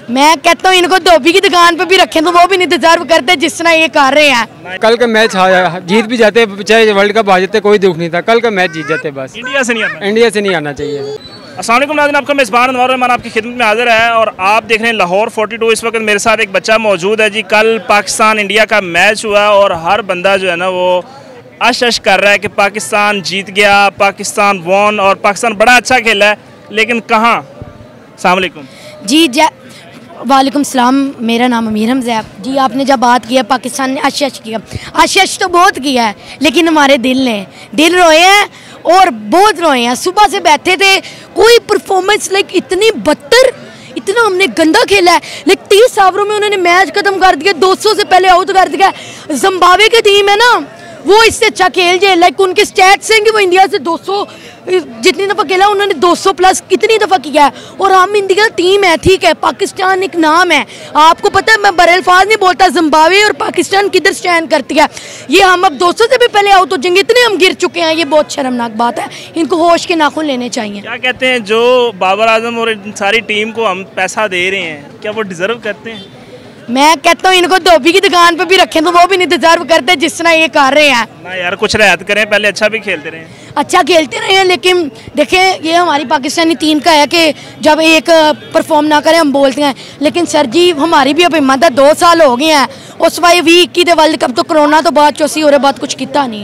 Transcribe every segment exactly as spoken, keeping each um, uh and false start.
मैं कहता हूँ इनको धोबी की दुकान पे भी रखें तो वो भी नहीं डिजर्व करते जिस तरह ये कर रहे हैं। कल का मैच जीत भी जाते, चाहे वर्ल्ड कप आ जाते, कोई दुख नहीं था। कल का मैच जीत जाते, बस इंडिया से नहीं आना इंडिया से नहीं आना चाहिए। अस्सलाम वालेकुम नाज़रीन, आपका मेज़बान अनवर रहमान आपकी खिदमत में हाजिर है और आप देख रहे हैं लाहौर बयालीस। इस वक्त मेरे साथ एक बच्चा मौजूद है जी। कल पाकिस्तान इंडिया का मैच हुआ और हर बंदा जो है ना वो अश अश कर रहा है कि पाकिस्तान जीत गया, पाकिस्तान वॉन और पाकिस्तान बड़ा अच्छा खेला है, लेकिन कहाँ। अस्सलाम वालेकुम जी जय वालेकुम सलाम, मेरा नाम अमीर हमज़ा है जी। आपने जब बात किया पाकिस्तान ने अश अश किया, अश अश तो बहुत किया है, लेकिन हमारे दिल ने दिल रोए हैं और बहुत रोए हैं। सुबह से बैठे थे, कोई परफॉर्मेंस लाइक इतनी बदतर, इतना हमने गंदा खेला है। लाइक तीस ओवरों में उन्होंने मैच खत्म कर दिया, दो सौ से पहले आउट कर दिया। जिम्बाब्वे की टीम है ना, वो इससे अच्छा खेल जाए। लाइक उनके स्टैट्स हैं कि वो इंडिया से दो सौ जितनी दफ़ा खेला उन्होंने दो सौ प्लस कितनी दफ़ा किया है। और हम इंडिया टीम है, ठीक है, पाकिस्तान एक नाम है। आपको पता है मैं बरेलफाज नहीं बोलता, जिम्बाब्वे और पाकिस्तान किधर स्टैंड करती है। ये हम अब दो सौ से भी पहले आउट हो जाएंगे, इतने हम गिर चुके हैं। ये बहुत शर्मनाक बात है, इनको होश के नाखून लेने चाहिए। क्या कहते हैं जो बाबर आजम और सारी टीम को हम पैसा दे रहे हैं, क्या वो डिजर्व करते हैं? मैं कहता हूँ इनको धोबी की दुकान पे भी रखें तो वो भी नहीं डिजर्व करते जिस तरह ये कर रहे हैं ना। यार कुछ रियायत करें, पहले अच्छा भी खेलते रहे। अच्छा खेलते रहे हैं, लेकिन देखें ये हमारी पाकिस्तानी टीम का है कि जब एक परफॉर्म ना करें हम बोलते हैं। लेकिन सर जी हमारी भी अब हिम्मत है, दो साल हो गए हैं उस वाई वी इक्की दे वर्ल्ड कप तो कोरोना तो बाद चौसी और बाद कुछ किया नहीं।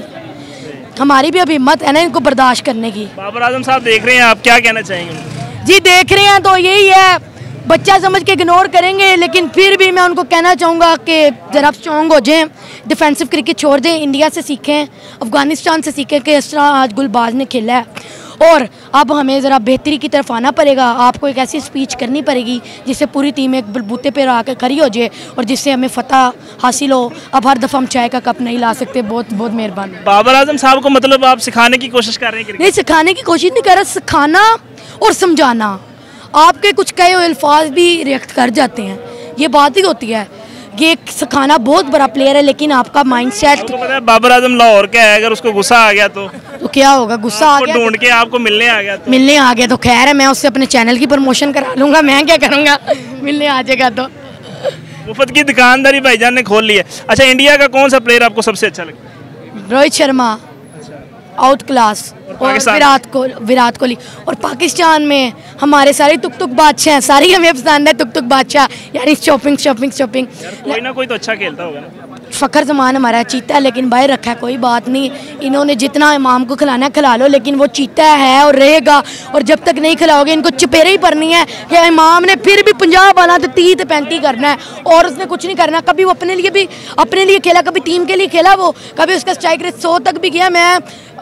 हमारी भी अब हिम्मत है ना इनको बर्दाश्त करने की। बाबर आजम साहब देख रहे हैं, आप क्या कहना चाहेंगे? जी देख रहे हैं तो यही है, बच्चा समझ के इग्नोर करेंगे, लेकिन फिर भी मैं उनको कहना चाहूँगा कि ज़रा स्ट्रॉन्ग हो जाएं, डिफेंसिव क्रिकेट छोड़ दें, इंडिया से सीखें, अफ़गानिस्तान से सीखें कि इस तरह आज गुलबाज ने खेला है। और अब हमें ज़रा बेहतरी की तरफ आना पड़ेगा। आपको एक ऐसी स्पीच करनी पड़ेगी जिससे पूरी टीम एक बलबूते पर आकर खड़ी हो जाए और जिससे हमें फतह हासिल हो। अब हर दफ़ा हम चाय का कप नहीं ला सकते। बहुत बहुत मेहरबानी। बाबर आजम साहब को मतलब आप सिखाने की कोशिश कर रहे हैं? नहीं, सिखाने की कोशिश नहीं कर रहा, सिखाना और समझाना। आपके कुछ कहे हुए अल्फाज भी रिएक्ट कर जाते हैं, ये बात ही होती है। ये सिखाना बहुत बड़ा प्लेयर है, लेकिन आपका माइंडसेट तो पता है बाबर आजम लाहौर का है, अगर उसको गुस्सा आ गया तो तो क्या होगा? गुस्सा आ गया ढूंढ के आपको मिलने आ गया तो मिलने आ गया तो खैर है, मैं उससे अपने चैनल की प्रमोशन करा लूँगा। मैं क्या करूँगा, मिलने आ जाएगा तो। मुफ्त की दुकानदारी भाईजान ने खोल ली है। अच्छा, इंडिया का कौन सा प्लेयर आपको सबसे अच्छा लगता है? रोहित शर्मा आउट क्लास, और विराट कोहली विराट कोहली और पाकिस्तान में हमारे सारे तुक तुक बादशाह हैं, सारी हमें पसंद है तुक तुक बादशाह। यानी शॉपिंग शॉपिंग शॉपिंग कोई ना कोई तो अच्छा खेलता होगा ना। फ़खर जमान हमारा चीता है, लेकिन बाहर रखा है, कोई बात नहीं। इन्होंने जितना इमाम को खिलाना है खिला लो, लेकिन वो चीता है और रहेगा। और जब तक नहीं खिलाओगे इनको चपेरे ही पड़नी है कि इमाम ने फिर भी पंजाब वाला तो तीस पैंतीस करना है और उसने कुछ नहीं करना। कभी वो अपने लिए भी अपने लिए खेला, कभी टीम के लिए खेला, वो कभी उसका स्ट्राइक रेट सौ तक भी गया। मैं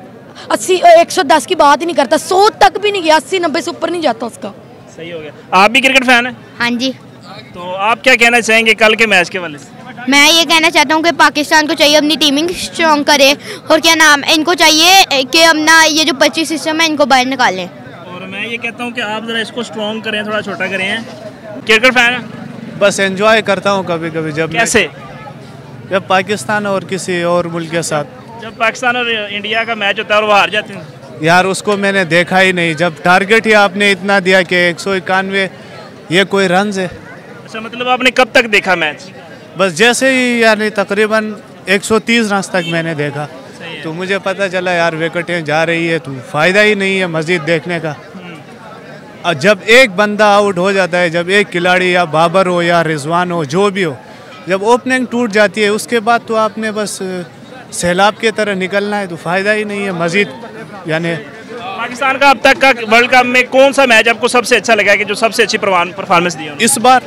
अस्सी एक सौ दस की बात ही नहीं करता, सौ तक भी नहीं गया, अस्सी नब्बे से ऊपर नहीं जाता उसका। सही हो गया। आप भी क्रिकेट फैन हैं? हाँ जी। तो आप क्या कहना चाहेंगे कल के मैच के वाले से? मैं ये कहना चाहता हूँ कि पाकिस्तान को चाहिए अपनी टीमिंग स्ट्रॉन्ग करे और क्या नाम इनको चाहिए कि अपना ये जो पच्चीस सिस्टम है इनको बाहर निकालें। और मैं ये कहता हूँ कि आप ज़रा इसको स्ट्रॉन्ग करें, थोड़ा छोटा करें। क्रिकेट फैन है? बस एंजॉय करता हूँ कभी कभी। जब कैसे? जब पाकिस्तान और किसी और मुल्क के साथ, जब पाकिस्तान और इंडिया का मैच होता है और वो हार जाते हैं यार, उसको मैंने देखा ही नहीं। जब टारगेट ही आपने इतना दिया कि एक सौ इक्यानवे, ये कोई रन है? अच्छा, मतलब आपने कब तक देखा मैच? बस जैसे ही यानी तकरीबन एक सौ तीस रन तक मैंने देखा तो मुझे पता चला यार विकेटें जा रही है तो फ़ायदा ही नहीं है मज़ीद देखने का। और जब एक बंदा आउट हो जाता है, जब एक खिलाड़ी या बाबर हो या रिजवान हो, जो भी हो, जब ओपनिंग टूट जाती है उसके बाद तो आपने बस सैलाब की तरह निकलना है, तो फ़ायदा ही नहीं है मज़ीद। यानी पाकिस्तान का अब तक का वर्ल्ड कप में कौन सा मैच आपको सबसे अच्छा लगा कि जो सबसे अच्छी परफॉर्मेंस दी है इस बार?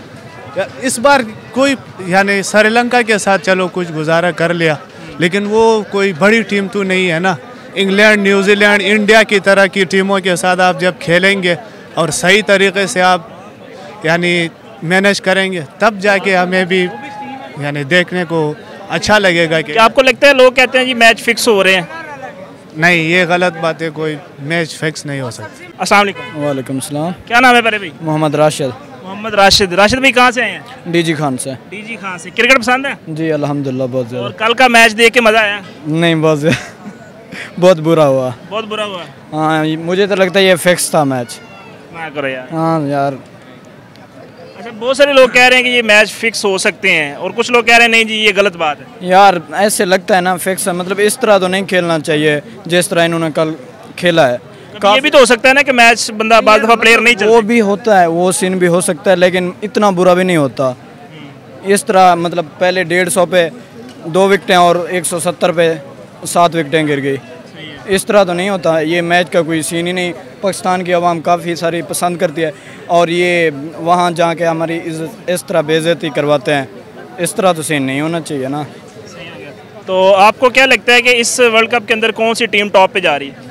इस बार कोई यानी श्रीलंका के साथ चलो कुछ गुजारा कर लिया, लेकिन वो कोई बड़ी टीम तो नहीं है ना। इंग्लैंड, न्यूजीलैंड, इंडिया की तरह की टीमों के साथ आप जब खेलेंगे और सही तरीके से आप यानी मैनेज करेंगे, तब जाके हमें भी यानी देखने को अच्छा लगेगा। कि आपको लगता है लोग कहते हैं जी मैच फिक्स हो रहे हैं? नहीं, ये गलत बात है, कोई मैच फिक्स नहीं हो सकती। अस्सलाम वालेकुम। वालेकुम सलाम। क्या नाम है पहले भाई? मोहम्मद राशिद। मोहम्मद राशिद। राशिद भाई कहाँ से आए हैं? डीजी खान से। डीजी खान से। क्रिकेट पसंद है? जी अल्हम्दुलिल्लाह बहुत ज़्यादा। और कल का मैच देख के मज़ा आया? नहीं, बहुत बहुत बुरा हुआ। बहुत बुरा हुआ? हाँ, मुझे तो लगता है ये फिक्स था मैच। ना करो यार। हाँ यार, अच्छा, बहुत सारे लोग कह रहे हैं कि ये मैच फिक्स हो सकते हैं और कुछ लोग कह रहे हैं नहीं जी ये गलत बात है। यार ऐसे लगता है ना फिक्स है, मतलब इस तरह तो नहीं खेलना चाहिए जिस तरह इन्होंने कल खेला है। ये भी तो हो सकता है ना कि मैच बंदा बाद दफा प्लेयर नहीं चलते। वो भी होता है, वो सीन भी हो सकता है, लेकिन इतना बुरा भी नहीं होता। इस तरह मतलब पहले डेढ़ सौ पे दो विकटें और एक सौ सत्तर पे सात विकटें गिर गई, इस तरह तो नहीं होता। ये मैच का कोई सीन ही नहीं। पाकिस्तान की आवाम काफ़ी सारी पसंद करती है और ये वहाँ जाके हमारी इज्जत इस तरह बेइज्जती करवाते हैं, इस तरह तो सीन नहीं होना चाहिए ना। तो आपको क्या लगता है कि इस वर्ल्ड कप के अंदर कौन सी टीम टॉप पे जा रही है?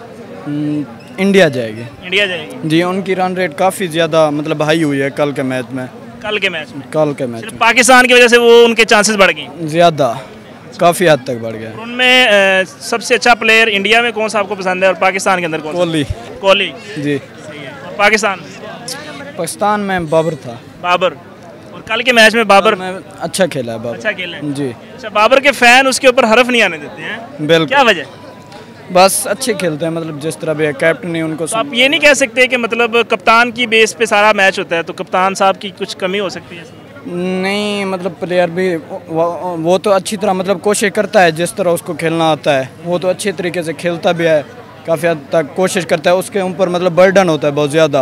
इंडिया जाएगी। इंडिया जाएगी जी, उनकी रन रेट काफ़ी ज़्यादा मतलब हाई हुई है कल के मैच में। कल के मैच में कल के मैच सिर्फ पाकिस्तान की वजह से वो उनके चांसेस बढ़ गए ज़्यादा, काफ़ी हद तक बढ़ गया। उनमें अ, सबसे अच्छा प्लेयर इंडिया में कौन सा आपको पसंद है और पाकिस्तान के अंदर कौन सा? कोहली। कोहली जी। और पाकिस्तान पाकिस्तान में बाबर था। बाबर। और कल के मैच में बाबर अच्छा खेला है। बाबर अच्छा खेला है जी। अच्छा, बाबर के फैन उसके ऊपर हरफ नहीं आने देते हैं, बिल्कुल। क्या वजह? बस अच्छे खेलते हैं, मतलब जिस तरह भी है कैप्टन ही उनको। तो आप ये नहीं कह सकते कि मतलब कप्तान की बेस पे सारा मैच होता है, तो कप्तान साहब की कुछ कमी हो सकती है? नहीं, मतलब प्लेयर भी वो, वो तो अच्छी तरह मतलब कोशिश करता है, जिस तरह उसको खेलना आता है वो तो अच्छे तरीके से खेलता भी है, काफ़ी हद तक कोशिश करता है। उसके ऊपर मतलब बर्डन होता है बहुत ज़्यादा,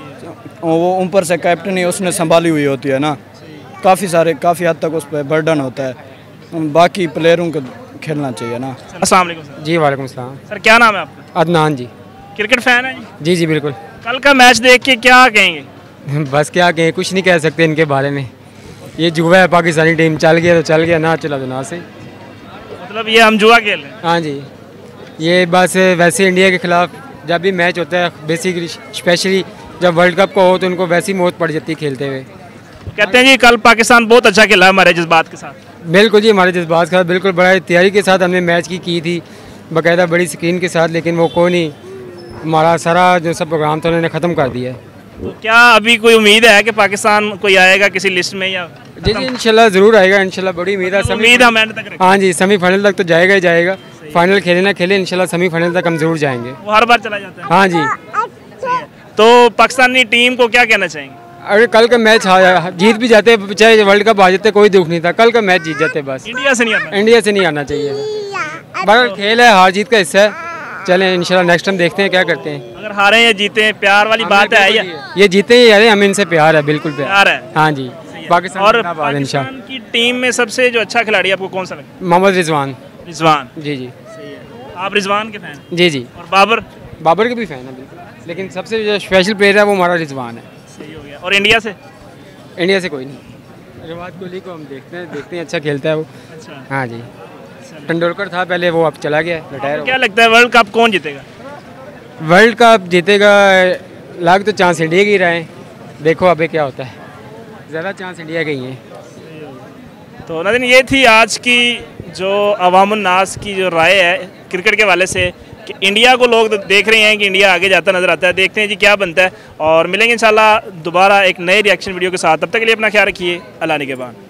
वो ऊपर से कैप्टन ही उसने संभाली हुई होती है ना, काफ़ी सारे काफ़ी हद तक उस पर बर्डन होता है। बाकी प्लेयरों को खेलना चाहिए ना। अस्सलाम वालेकुम सर। जी वालेकुम सलाम। सर क्या नाम है आपका? अदनान जी। क्रिकेट फैन है जी? जी जी बिल्कुल। कल का मैच देख के क्या कहेंगे? बस क्या कहें, कुछ नहीं कह सकते इनके बारे में। ये जुआ है, पाकिस्तानी टीम चल गया तो चल गया, ना चला तो ना सही। मतलब ये हम जुआ खेल रहे हैं? हाँ जी, ये बस वैसे इंडिया के खिलाफ जब भी मैच होता है, बेसिकली स्पेशली जब वर्ल्ड कप का हो तो उनको वैसी मौत पड़ जाती है खेलते हुए। कहते हैं जी कल पाकिस्तान बहुत अच्छा खेला हमारे जज्बात के साथ। बिल्कुल जी, हमारे जज्बात के साथ बिल्कुल बड़ा तैयारी के साथ हमने मैच की की थी, बाकायदा बड़ी स्क्रीन के साथ, लेकिन वो कोई नहीं, हमारा सारा जो सब प्रोग्राम था उन्होंने ख़त्म कर दिया है। तो क्या अभी कोई उम्मीद है कि पाकिस्तान कोई आएगा किसी लिस्ट में या? जी जी इंशाल्लाह ज़रूर आएगा, इंशाल्लाह बड़ी उम्मीद है। उम्मीद हम एंड तक रखें। हाँ जी, सेमीफाइनल तक तो जाएगा ही जाएगा, फाइनल खेले ना खेले इंशाल्लाह सेमीफाइनल तक हम ज़रूर जाएंगे। वो हर बार चला जाता है। हाँ जी। तो पाकिस्तानी टीम को क्या कहना चाहेंगे? अरे कल का मैच जीत भी जाते, चाहे वर्ल्ड कप आ जाते कोई दुख नहीं था, कल का मैच जीत जाते बस। इंडिया से नहीं आना, इंडिया से नहीं आना चाहिए। बड़ा खेल है, हार जीत का हिस्सा है। चलें इंशाल्लाह नेक्स्ट टाइम देखते हैं क्या करते हैं। अगर हारे या जीते प्यार वाली बात है या? ये जीते ही यार, हमें इनसे प्यार है, बिल्कुल प्यार, प्यार है। हाँ जी। पाकिस्तान और पाकिस्तान की टीम में सबसे जो अच्छा खिलाड़ी आपको कौन सा लगता है? मोहम्मद रिजवान। रिजवान। जी जी। सही है। आप रिजवान के फैन? जी जी। और बाबर? बाबर के भी फैन है बिल्कुल, लेकिन सबसे जो स्पेशल प्लेयर है वो हमारा रिजवान है। सही हो गया। और इंडिया से? इंडिया से कोई नहीं। विराट कोहली को हम देखते हैं देखते हैं अच्छा खेलता है वो। अच्छा। हाँ जी। तेंदुलकर था पहले, वो अब चला गया, रिटायर। क्या लगता है वर्ल्ड कप कौन जीतेगा? वर्ल्ड कप जीतेगा लाख तो चांस इंडिया की रहे, देखो अभी क्या होता है, ज़्यादा चांस इंडिया के ही हैं। तो नाज़रीन ये थी आज की जो अवामुन नास की जो राय है क्रिकेट के वाले से कि इंडिया को लोग देख रहे हैं कि इंडिया आगे जाता नजर आता है। देखते हैं जी क्या बनता है और मिलेंगे इंशाल्लाह दोबारा एक नए रिएक्शन वीडियो के साथ। तब तक के लिए अपना ख्याल रखिए। अल्लाह निगहबान।